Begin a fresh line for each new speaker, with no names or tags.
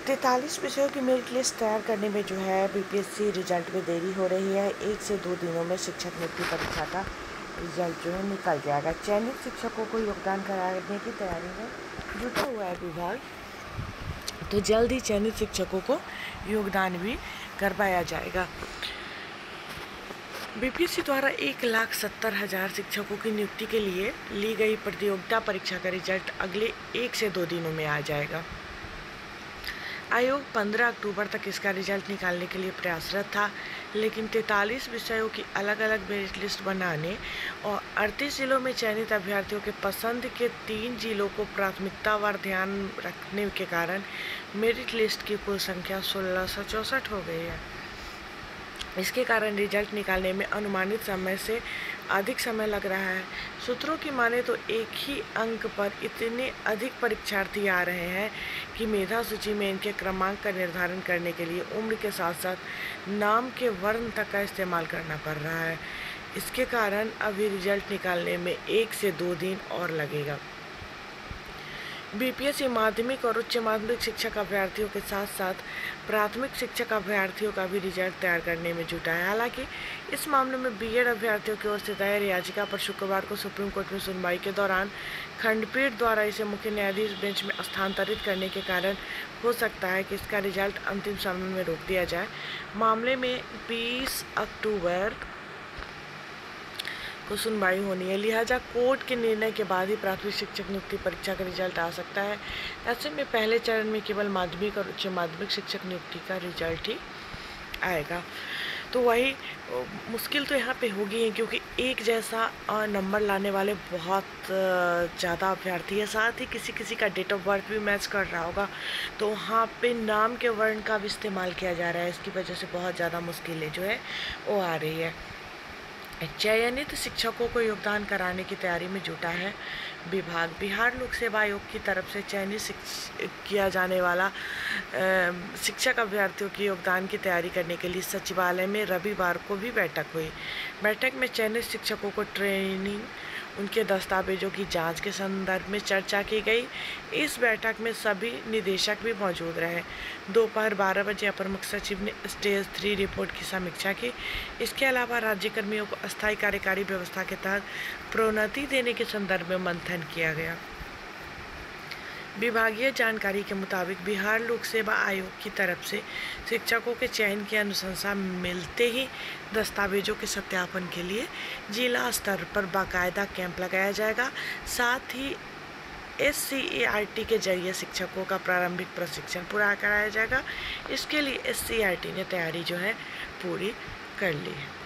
43 विषयों की merit list तैयार करने में जो है बीपीएससी रिजल्ट में देरी हो रही है। 1 से 2 दिनों में शिक्षक नियुक्ति परीक्षा का रिजल्ट जो है निकल जाएगा। चयनित शिक्षकों को योगदान कराने की तैयारी में जुटा हुआ है विभाग, तो जल्द ही चयनित शिक्षकों को योगदान भी करवाया जाएगा। बीपीएससी द्वारा 1,70,000 शिक्षकों की नियुक्ति के लिए ली गई प्रतियोगिता परीक्षा का रिजल्ट अगले 1 से 2 दिनों में आ जाएगा। आयोग 15 अक्टूबर तक इसका रिजल्ट निकालने के लिए प्रयासरत था, लेकिन 43 विषयों की अलग अलग मेरिट लिस्ट बनाने और 38 जिलों में चयनित अभ्यर्थियों के पसंद के 3 जिलों को प्राथमिकतावार ध्यान रखने के कारण मेरिट लिस्ट की कुल संख्या 1664 हो गई है। इसके कारण रिजल्ट निकालने में अनुमानित समय से अधिक समय लग रहा है। सूत्रों की माने तो एक ही अंक पर इतने अधिक परीक्षार्थी आ रहे हैं कि मेधा सूची में इनके क्रमांक का निर्धारण करने के लिए उम्र के साथ साथ नाम के वर्ण तक का इस्तेमाल करना पड़ रहा है। इसके कारण अभी रिजल्ट निकालने में 1 से 2 दिन और लगेगा। बीपीएससी माध्यमिक और उच्च माध्यमिक शिक्षक अभ्यर्थियों के साथ साथ प्राथमिक शिक्षक अभ्यर्थियों का भी रिजल्ट तैयार करने में जुटा है। हालांकि इस मामले में बीएड अभ्यर्थियों की ओर से दायर याचिका पर शुक्रवार को सुप्रीम कोर्ट में सुनवाई के दौरान खंडपीठ द्वारा इसे मुख्य न्यायाधीश बेंच में स्थानांतरित करने के कारण हो सकता है कि इसका रिजल्ट अंतिम समय में रोक दिया जाए। मामले में 20 अक्टूबर को सुनवाई होनी है, लिहाजा कोर्ट के निर्णय के बाद ही प्राथमिक शिक्षक नियुक्ति परीक्षा का रिजल्ट आ सकता है। ऐसे में पहले चरण में केवल माध्यमिक और उच्च माध्यमिक शिक्षक नियुक्ति का रिजल्ट ही आएगा। तो वही मुश्किल तो यहाँ पे होगी ही, क्योंकि एक जैसा नंबर लाने वाले बहुत ज़्यादा अभ्यर्थी है। साथ ही किसी किसी का डेट ऑफ बर्थ भी मैच कर रहा होगा, तो वहाँ पे नाम के वर्ण का भी इस्तेमाल किया जा रहा है। इसकी वजह से बहुत ज़्यादा मुश्किलें जो है वो आ रही है। चयनित शिक्षकों को योगदान कराने की तैयारी में जुटा है विभाग। बिहार लोक सेवा आयोग की तरफ से चयनित किया जाने वाला शिक्षक अभ्यर्थियों के योगदान की तैयारी करने के लिए सचिवालय में रविवार को भी बैठक हुई। बैठक में चयनित शिक्षकों को ट्रेनिंग, उनके दस्तावेजों की जांच के संदर्भ में चर्चा की गई। इस बैठक में सभी निदेशक भी मौजूद रहे। दोपहर 12 बजे अपर मुख्य सचिव ने स्टेज 3 रिपोर्ट की समीक्षा की। इसके अलावा राज्यकर्मियों को अस्थायी कार्यकारी व्यवस्था के तहत प्रोन्नति देने के संदर्भ में मंथन किया गया। विभागीय जानकारी के मुताबिक बिहार लोक सेवा आयोग की तरफ से शिक्षकों के चयन की अनुशंसा मिलते ही दस्तावेजों के सत्यापन के लिए जिला स्तर पर बाकायदा कैंप लगाया जाएगा। साथ ही SCERT के जरिए शिक्षकों का प्रारंभिक प्रशिक्षण पूरा कराया जाएगा। इसके लिए SCERT ने तैयारी जो है पूरी कर ली है।